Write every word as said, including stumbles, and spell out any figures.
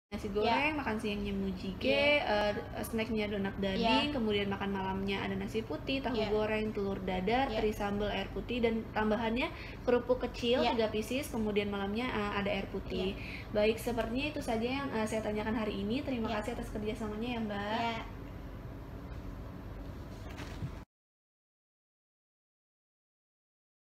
Nasi Ya. goreng, makan siangnya mujige, Iya. eee, snack-nya donat daging, Iya. kemudian makan malamnya ada nasi putih, tahu Iya. goreng, telur dadar, Iya. teri sambal, air putih, dan tambahannya kerupuk kecil Iya. tiga pieces, kemudian malamnya, eee, ada air putih. Iya. Baik, sepertinya itu saja yang, eee, saya tanyakan hari ini. Terima Iya. kasih atas kerjasamanya ya, Mbak. Iya.